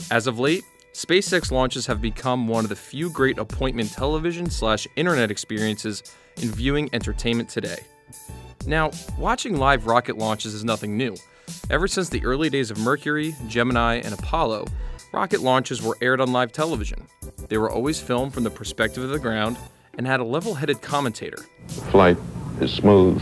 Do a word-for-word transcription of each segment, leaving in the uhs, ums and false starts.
As of late, SpaceX launches have become one of the few great appointment television slash internet experiences in viewing entertainment today. Now, watching live rocket launches is nothing new. Ever since the early days of Mercury, Gemini, and Apollo, rocket launches were aired on live television. They were always filmed from the perspective of the ground and had a level-headed commentator. Flight is smooth,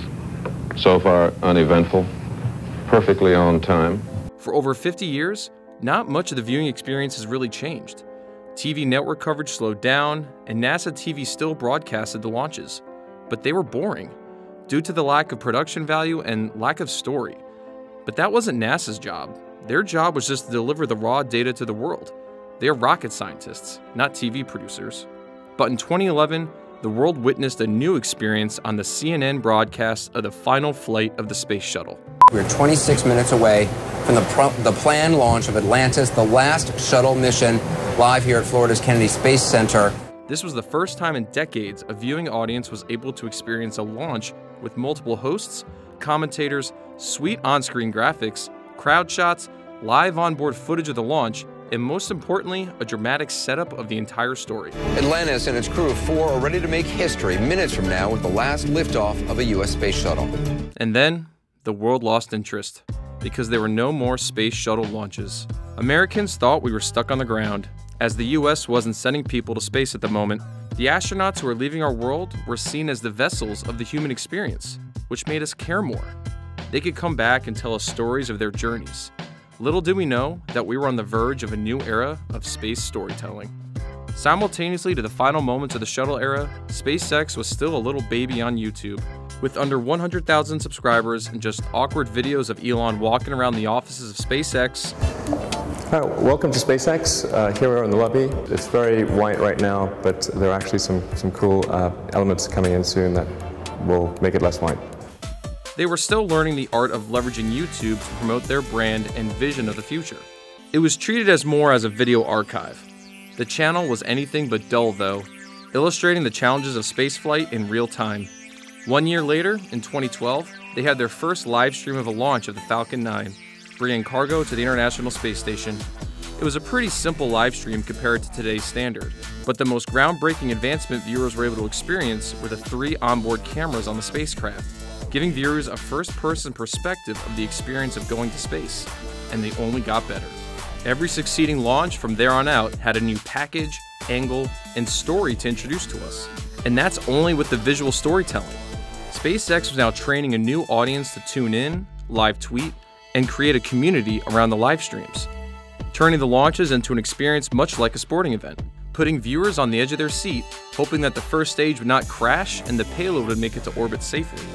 so far uneventful, perfectly on time. For over fifty years, not much of the viewing experience has really changed. T V network coverage slowed down, and NASA T V still broadcasted the launches. But they were boring, due to the lack of production value and lack of story. But that wasn't NASA's job. Their job was just to deliver the raw data to the world. They are rocket scientists, not T V producers. But in twenty eleven, the world witnessed a new experience on the C N N broadcast of the final flight of the Space Shuttle. We're twenty-six minutes away from the, pro the planned launch of Atlantis, the last shuttle mission, live here at Florida's Kennedy Space Center. This was the first time in decades a viewing audience was able to experience a launch with multiple hosts, commentators, sweet on-screen graphics, crowd shots, live onboard footage of the launch, and most importantly, a dramatic setup of the entire story. Atlantis and its crew of four are ready to make history minutes from now with the last liftoff of a U S space shuttle. And then, the world lost interest, because there were no more space shuttle launches. Americans thought we were stuck on the ground. As the U S wasn't sending people to space at the moment, the astronauts who were leaving our world were seen as the vessels of the human experience, which made us care more. They could come back and tell us stories of their journeys. Little did we know that we were on the verge of a new era of space storytelling. Simultaneously to the final moments of the shuttle era, SpaceX was still a little baby on YouTube. With under one hundred thousand subscribers and just awkward videos of Elon walking around the offices of SpaceX. Hi, welcome to SpaceX. Uh, here we are in the lobby. It's very white right now, but there are actually some, some cool uh, elements coming in soon that will make it less white. They were still learning the art of leveraging YouTube to promote their brand and vision of the future. It was treated as more as a video archive. The channel was anything but dull though, illustrating the challenges of spaceflight in real time. One year later, in twenty twelve, they had their first live stream of a launch of the Falcon nine, bringing cargo to the International Space Station. It was a pretty simple live stream compared to today's standard, but the most groundbreaking advancement viewers were able to experience were the three onboard cameras on the spacecraft, giving viewers a first-person perspective of the experience of going to space, and they only got better. Every succeeding launch from there on out had a new package, angle, and story to introduce to us, and that's only with the visual storytelling. SpaceX was now training a new audience to tune in, live tweet, and create a community around the live streams, turning the launches into an experience much like a sporting event, putting viewers on the edge of their seat, hoping that the first stage would not crash and the payload would make it to orbit safely.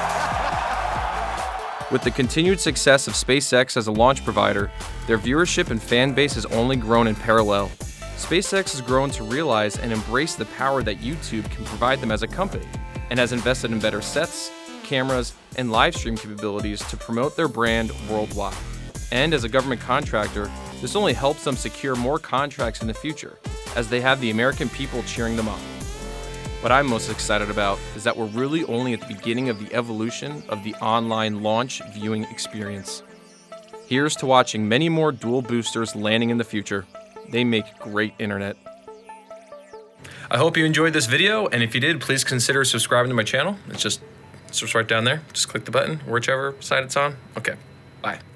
With the continued success of SpaceX as a launch provider, their viewership and fan base has only grown in parallel. SpaceX has grown to realize and embrace the power that YouTube can provide them as a company, and has invested in better sets, cameras, and live stream capabilities to promote their brand worldwide. And as a government contractor, this only helps them secure more contracts in the future, as they have the American people cheering them on. What I'm most excited about is that we're really only at the beginning of the evolution of the online launch viewing experience. Here's to watching many more dual boosters landing in the future. They make great internet. I hope you enjoyed this video, and if you did, please consider subscribing to my channel. It's just, it's just right down there. Just click the button, whichever side it's on. Okay, bye.